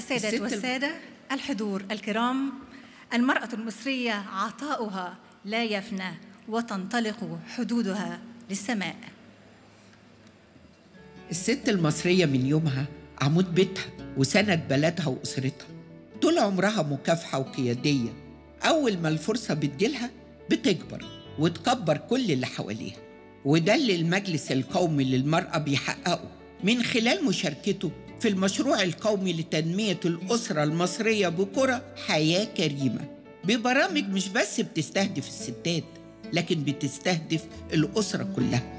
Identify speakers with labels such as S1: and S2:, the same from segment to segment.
S1: السيدات والسادة الحضور الكرام، المرأة المصرية عطاؤها لا يفنى وتنطلق حدودها للسماء.
S2: الست المصرية من يومها عمود بيتها وسند بلدها وأسرتها، طول عمرها مكافحة وقيادية. أول ما الفرصة بتجيلها بتكبر وتكبر كل اللي حواليها، وده اللي المجلس القومي للمرأة بيحققه من خلال مشاركته في المشروع القومي لتنمية الأسرة المصرية بقرى حياة كريمة، ببرامج مش بس بتستهدف الستات لكن بتستهدف الأسرة كلها.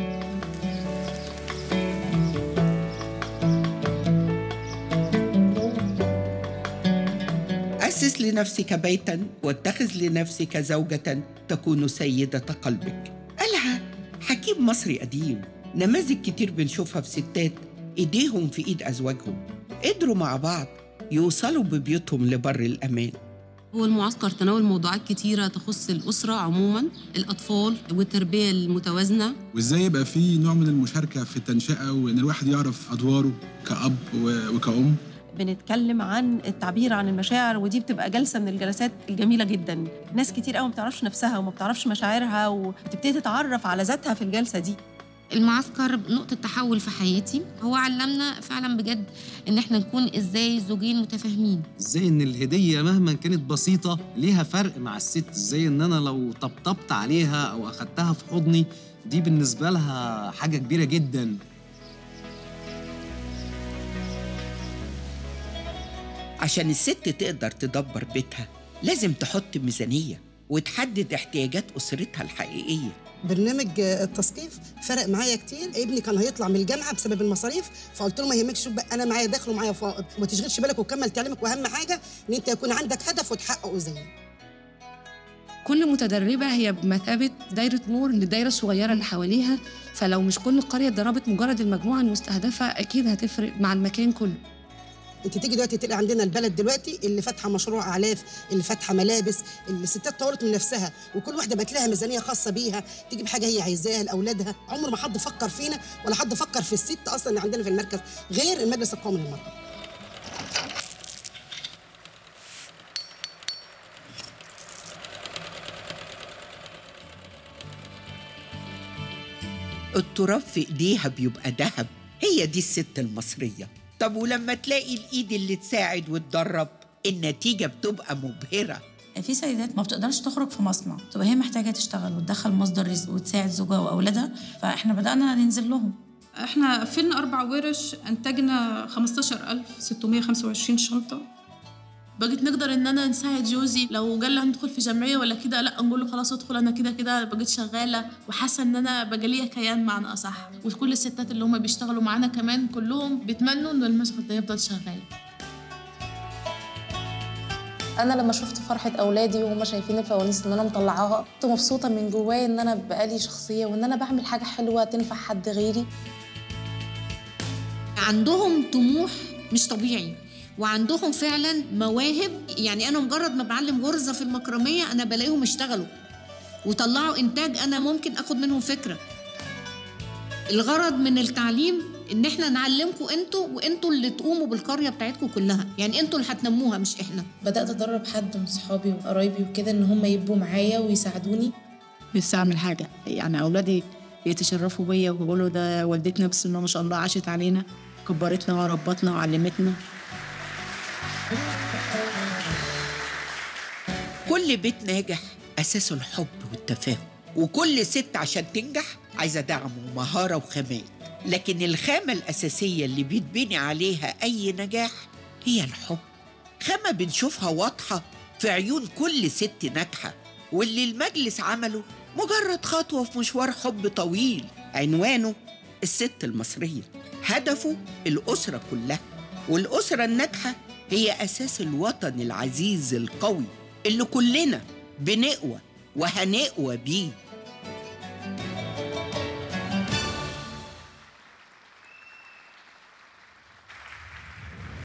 S2: أسس لنفسك بيتاً واتخذ لنفسك زوجة تكون سيدة قلبك، قالها حكيم مصري قديم. نماذج كتير بنشوفها في ستات إيديهم في إيد أزواجهم قدروا مع بعض يوصلوا ببيوتهم لبر الأمان.
S3: هو المعسكر تناول موضوعات كتيرة تخص الأسرة عموماً، الأطفال والتربية المتوازنة،
S4: وإزاي يبقى في نوع من المشاركة في التنشئة وإن الواحد يعرف أدواره كأب وكأم.
S5: بنتكلم عن التعبير عن المشاعر، ودي بتبقى جلسة من الجلسات الجميلة جدا. ناس كتير قوي ما بتعرفش نفسها وما بتعرفش مشاعرها، وبتبتدي تتعرف على ذاتها في الجلسة دي.
S3: المعسكر نقطة تحول في حياتي، هو علمنا فعلا بجد إن احنا نكون إزاي زوجين متفاهمين،
S6: إزاي إن الهدية مهما كانت بسيطة ليها فرق مع الست، إزاي إن أنا لو طبطبت عليها أو أخدتها في حضني دي بالنسبة لها حاجة كبيرة جدا.
S2: عشان الست تقدر تدبر بيتها لازم تحط ميزانية وتحدد احتياجات أسرتها الحقيقية.
S7: برنامج التثقيف فرق معايا كتير. ابني كان هيطلع من الجامعة بسبب المصاريف، فقلت له ما يهمكش، شوف بقى أنا معايا دخل ومعايا فائض وما تشغلش بالك وكمل تعليمك، وأهم حاجة إن أنت يكون عندك هدف وتحققه زيي.
S8: كل متدربة هي بمثابة دايرة نور للدايرة الصغيرة اللي حواليها، فلو مش كل القرية اتدربت مجرد المجموعة المستهدفة أكيد هتفرق مع المكان كله.
S7: انت تيجي دلوقتي تلاقي عندنا البلد دلوقتي اللي فاتحه مشروع اعلاف، اللي فاتحه ملابس، الستات طورت من نفسها وكل واحده بقت لها ميزانيه خاصه بيها تجيب حاجه هي عايزاها لاولادها. عمر ما حد فكر فينا ولا حد فكر في الست اصلا اللي عندنا في المركز غير المجلس القومي للمرأة.
S2: التراب في ايديها بيبقى ذهب، هي دي الست المصرية. طب ولما تلاقي الإيد اللي تساعد وتدرب النتيجة بتبقى مبهرة.
S9: في سيدات ما بتقدرش تخرج في مصنع، تبقى هي محتاجة تشتغل وتدخل مصدر رزق وتساعد زوجها وأولادها، فإحنا بدأنا ننزل لهم.
S10: إحنا قفلنا 4 ورش، أنتجنا 15625 شنطة. بقيت نقدر ان انا نساعد جوزي لو قال لي هندخل في جمعيه ولا كده، لا نقول له خلاص ادخل، انا كده كده بقيت شغاله وحاسه ان انا بقى ليا كيان معنى اصح. وكل الستات اللي هم بيشتغلوا معانا كمان كلهم بيتمنوا ان المشهد ده يفضل شغال.
S11: انا لما شفت فرحه اولادي وهم شايفين الفوانيس اللي انا مطلعاها كنت مبسوطه من جوايا ان انا بقالي شخصيه وان انا بعمل حاجه حلوه تنفع حد غيري.
S12: عندهم طموح مش طبيعي وعندهم فعلا مواهب. يعني أنا مجرد ما بعلم غرزة في المكرمية أنا بلاقيهم اشتغلوا وطلعوا إنتاج أنا ممكن أخد منهم فكرة. الغرض من التعليم إن إحنا نعلمكم أنتوا، وأنتوا اللي تقوموا بالقرية بتاعتكم كلها، يعني أنتوا اللي هتنموها مش إحنا.
S11: بدأت أدرب حد من صحابي وقرايبي وكده إن هم يبقوا معايا ويساعدوني.
S8: نفسي أعمل حاجة، يعني أولادي يتشرفوا بيا ويقولوا ده والدتنا بس إنه ما شاء الله عاشت علينا، كبرتنا وربتنا وعلمتنا.
S2: كل بيت ناجح أساسه الحب والتفاهم، وكل ست عشان تنجح عايزة دعم ومهارة وخامات، لكن الخامة الأساسية اللي بيتبني عليها أي نجاح هي الحب. خامة بنشوفها واضحة في عيون كل ست ناجحة، واللي المجلس عمله مجرد خطوة في مشوار حب طويل عنوانه الست المصرية. هدفه الأسرة كلها، والأسرة الناجحة هي أساس الوطن العزيز القوي اللي كلنا بنقوى وهنقوى بيه.